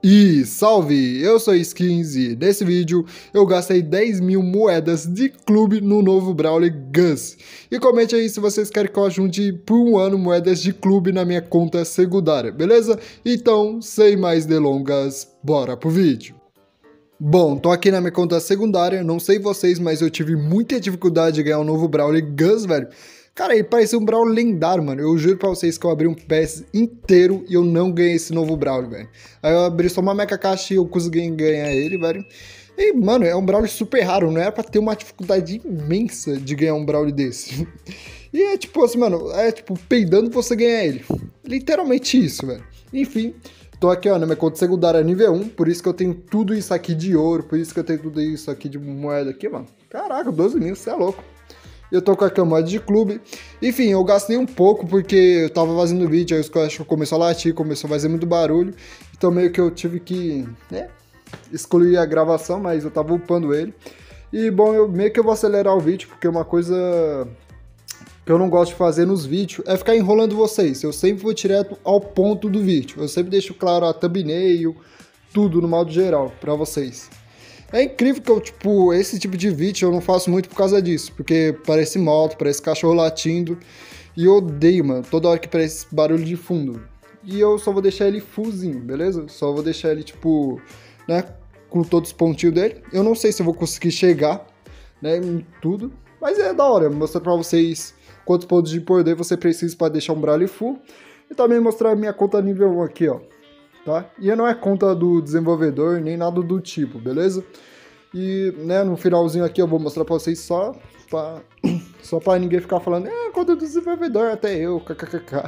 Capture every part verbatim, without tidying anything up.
E salve! Eu sou Skins e nesse vídeo eu gastei dez mil moedas de clube no novo Brawler Gus. E comente aí se vocês querem que eu ajunte por um ano moedas de clube na minha conta secundária, beleza? Então, sem mais delongas, bora pro vídeo! Bom, tô aqui na minha conta secundária, não sei vocês, mas eu tive muita dificuldade de ganhar um novo Brawler Gus, velho. Cara, ele parecia um Brawler lendário, mano. Eu juro pra vocês que eu abri um P S inteiro e eu não ganhei esse novo Brawler, velho. Aí eu abri só uma mecha caixa e eu consegui ganhar ele, velho. E, mano, é um Brawler super raro, não era pra ter uma dificuldade imensa de ganhar um Brawler desse. E é tipo assim, mano, é tipo peidando você ganhar ele. Literalmente isso, velho. Enfim, tô aqui, ó, na minha conta secundária nível um, por isso que eu tenho tudo isso aqui de ouro, por isso que eu tenho tudo isso aqui de moeda aqui, mano. Caraca, doze mil, você é louco. Eu tô com a moeda de clube. Enfim, eu gastei um pouco porque eu tava fazendo vídeo, aí os caras começou a latir, começou a fazer muito barulho. Então meio que eu tive que, né, excluir a gravação, mas eu tava upando ele. E bom, eu meio que eu vou acelerar o vídeo, porque uma coisa que eu não gosto de fazer nos vídeos é ficar enrolando vocês. Eu sempre vou direto ao ponto do vídeo. Eu sempre deixo claro a thumbnail, tudo no modo geral pra vocês. É incrível que eu, tipo, esse tipo de vídeo eu não faço muito por causa disso, porque parece moto, parece cachorro latindo, e eu odeio, mano, toda hora que parece barulho de fundo. E eu só vou deixar ele fullzinho, beleza? Só vou deixar ele, tipo, né, com todos os pontinhos dele. Eu não sei se eu vou conseguir chegar, né, em tudo, mas é da hora, mostrar pra vocês quantos pontos de poder você precisa para deixar um Brawler full, e também mostrar a minha conta nível um aqui, ó. Tá? E não é conta do desenvolvedor, nem nada do tipo, beleza? E, né, no finalzinho aqui eu vou mostrar pra vocês só pra, só pra ninguém ficar falando, é, conta do desenvolvedor, até eu, kkkk.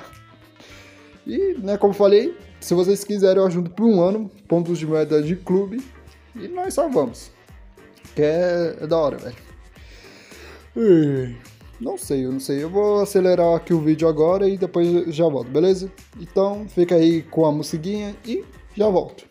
E, né, como falei, se vocês quiserem eu ajudo por um ano, pontos de moeda de clube, e nós salvamos. Que é, é da hora, velho. Não sei, eu não sei. Eu vou acelerar aqui o vídeo agora e depois já volto, beleza? Então, fica aí com a musiquinha e já volto.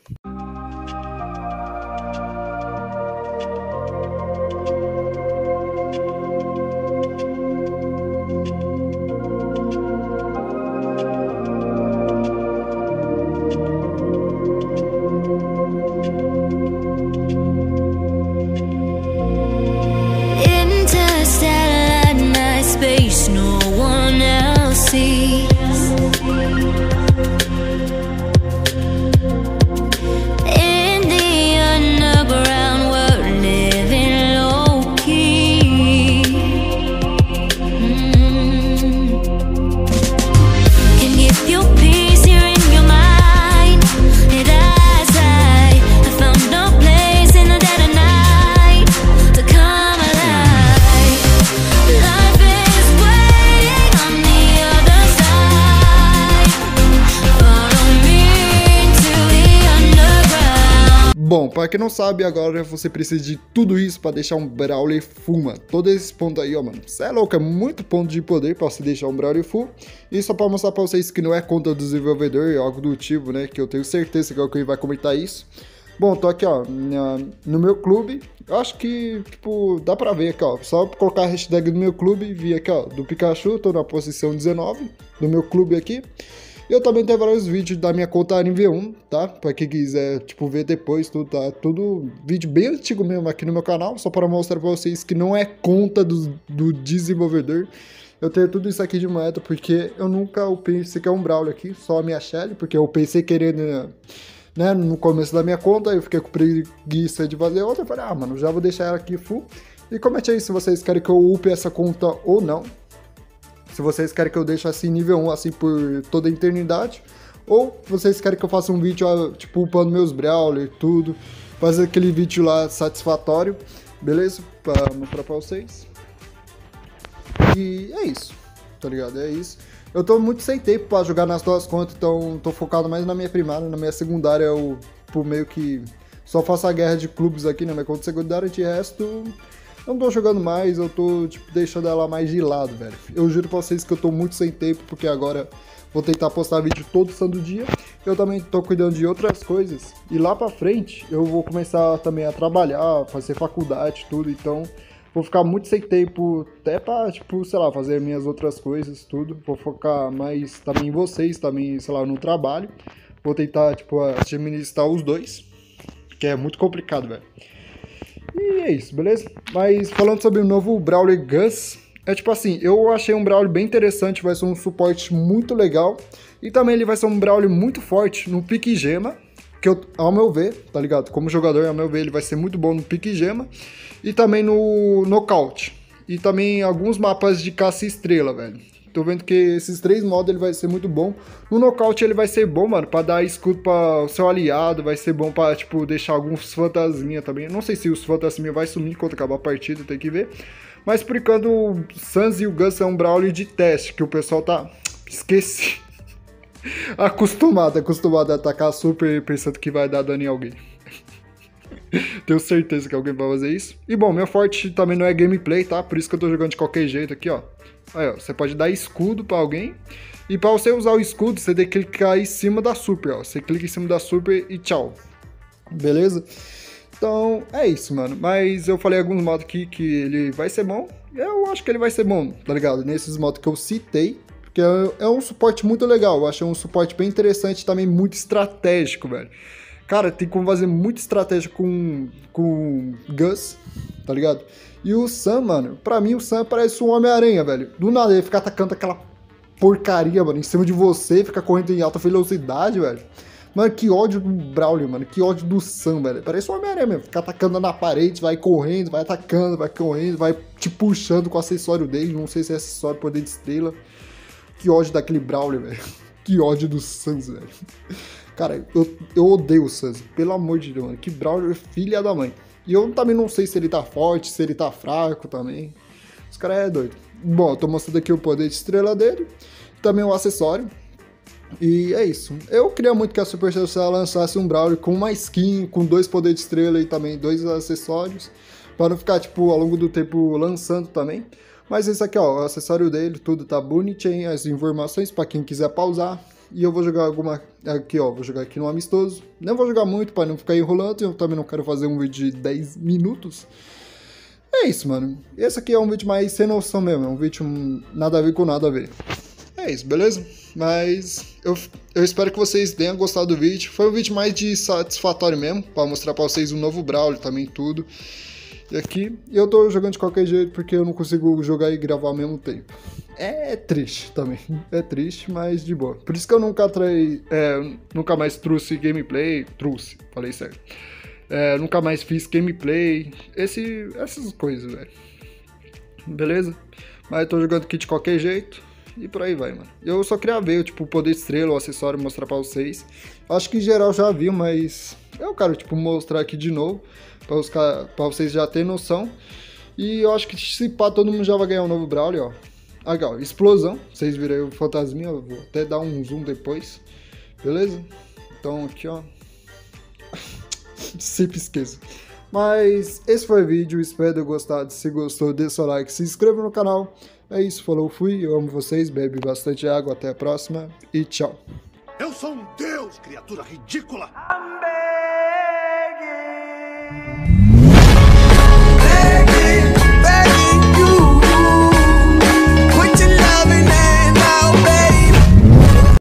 No one else sees. In the underground, we're living low key. Mm. Can give you peace here in your mind. And as I, I found no place in the dead of night to come alive. Life is waiting on the other side. Follow me to the underground. Bom, para quem não sabe, agora você precisa de tudo isso para deixar um Brawler full, mano. Todos esses pontos aí, ó, mano. Você é louco, é muito ponto de poder para você deixar um Brawler full. E só para mostrar para vocês que não é conta do desenvolvedor, é algo do tipo, né? Que eu tenho certeza que alguém vai comentar isso. Bom, tô aqui, ó, no meu clube. Eu acho que, tipo, dá pra ver aqui, ó. Só colocar a hashtag do meu clube, vi aqui, ó, do Pikachu, tô na posição dezenove do meu clube aqui. Eu também tenho vários vídeos da minha conta nível um, tá? Pra quem quiser, tipo, ver depois, tudo, tá? Tudo vídeo bem antigo mesmo aqui no meu canal, só para mostrar pra vocês que não é conta do, do desenvolvedor. Eu tenho tudo isso aqui de moeda, porque eu nunca upei sequer um Brawler aqui, só a minha Shelly, porque eu pensei querendo, né, no começo da minha conta, eu fiquei com preguiça de fazer outra, eu falei, ah, mano, já vou deixar ela aqui full. E comente aí se vocês querem que eu upe essa conta ou não. Se vocês querem que eu deixe assim nível um, assim, por toda a eternidade. Ou vocês querem que eu faça um vídeo, tipo, upando meus Brawler e tudo. Fazer aquele vídeo lá satisfatório, beleza? Pra mostrar pra vocês. E é isso, tá ligado? É isso. Eu tô muito sem tempo pra jogar nas duas contas, então tô focado mais na minha primária. Na minha secundária eu, por meio que, só faço a guerra de clubes aqui na minha conta secundária. De resto, eu não tô jogando mais, eu tô, tipo, deixando ela mais de lado, velho. Eu juro pra vocês que eu tô muito sem tempo, porque agora vou tentar postar vídeo todo santo dia. Eu também tô cuidando de outras coisas. E lá pra frente, eu vou começar também a trabalhar, fazer faculdade, tudo. Então, vou ficar muito sem tempo, até pra, tipo, sei lá, fazer minhas outras coisas, tudo. Vou focar mais também em vocês, também, sei lá, no trabalho. Vou tentar, tipo, administrar os dois, que é muito complicado, velho. E é isso, beleza? Mas falando sobre o novo Brawler Gus, é tipo assim, eu achei um Brawler bem interessante, vai ser um suporte muito legal. E também ele vai ser um Brawler muito forte no pique gema, que eu, ao meu ver, tá ligado? Como jogador, ao meu ver, ele vai ser muito bom no pique gema. E também no nocaute. E também alguns mapas de caça estrela, velho. Tô vendo que esses três modos ele vai ser muito bom. No nocaute ele vai ser bom, mano, pra dar escudo pra o seu aliado. Vai ser bom pra, tipo, deixar alguns fantasminha também. Não sei se os fantasminha vai sumir quando acabar a partida, tem que ver. Mas por enquanto o Sans e o Gus é um Brawler de teste, que o pessoal tá... Esqueci. acostumado, acostumado a atacar super pensando que vai dar dano em alguém. Tenho certeza que alguém vai fazer isso. E bom, meu forte também não é gameplay, tá? Por isso que eu tô jogando de qualquer jeito aqui, ó. Aí, ó, você pode dar escudo pra alguém. E pra você usar o escudo, você tem que clicar em cima da super, ó. Você clica em cima da super e tchau. Beleza? Então, é isso, mano. Mas eu falei alguns modos aqui que ele vai ser bom. Eu acho que ele vai ser bom, tá ligado? Nesses modos que eu citei. Porque é um suporte muito legal. Eu achei um suporte bem interessante e também muito estratégico, velho. Cara, tem como fazer muito estratégia com, com Gus, tá ligado? E o Sam, mano, pra mim o Sam parece um Homem-Aranha, velho. Do nada ele fica atacando aquela porcaria, mano, em cima de você, fica correndo em alta velocidade, velho. Mano, que ódio do Brawler, mano, que ódio do Sam, velho. Parece um Homem-Aranha mesmo, fica atacando na parede, vai correndo, vai atacando, vai correndo, vai te puxando com o acessório dele, não sei se é acessório poder de estrela. Que ódio daquele Brawler, velho. Que ódio do Sans, velho. Cara, eu, eu odeio o Sans, pelo amor de Deus, mano. Que Brawler filha da mãe. E eu também não sei se ele tá forte, se ele tá fraco também. Os caras é doido. Bom, eu tô mostrando aqui o poder de estrela dele. Também o acessório. E é isso. Eu queria muito que a Supercell lançasse um Brawler com uma skin, com dois poderes de estrela e também dois acessórios. Pra não ficar, tipo, ao longo do tempo lançando também. Mas esse aqui, ó, o acessório dele, tudo tá bonitinho, as informações pra quem quiser pausar. E eu vou jogar alguma... Aqui, ó, vou jogar aqui no amistoso. Não vou jogar muito pra não ficar enrolando. Eu também não quero fazer um vídeo de dez minutos. É isso, mano. Esse aqui é um vídeo mais sem noção mesmo. É um vídeo nada a ver com nada a ver. É isso, beleza? Mas eu, eu espero que vocês tenham gostado do vídeo. Foi um vídeo mais de satisfatório mesmo. Pra mostrar pra vocês o novo Brawler também, tudo. E aqui, eu tô jogando de qualquer jeito porque eu não consigo jogar e gravar ao mesmo tempo. É triste também, é triste, mas de boa. Por isso que eu nunca trai, é, nunca mais trouxe gameplay, trouxe, falei certo. É, nunca mais fiz gameplay, esse, essas coisas, velho. Beleza? Mas eu tô jogando aqui de qualquer jeito e por aí vai, mano. Eu só queria ver, tipo, o poder estrela, o acessório, mostrar pra vocês. Acho que em geral já viu, mas eu quero, tipo, mostrar aqui de novo. Pra, os, pra vocês já terem noção. E eu acho que se pá, todo mundo já vai ganhar um novo Brawler, ó. Aqui, ó, explosão. Vocês viram aí o fantasminha, eu vou até dar um zoom depois. Beleza? Então aqui, ó. Sempre esqueço. Mas esse foi o vídeo, espero ter gostado. Se gostou, dê seu like, se inscreva no canal. É isso, falou, fui. Eu amo vocês, bebe bastante água. Até a próxima e tchau. Eu sou um deus, criatura ridícula! Amém.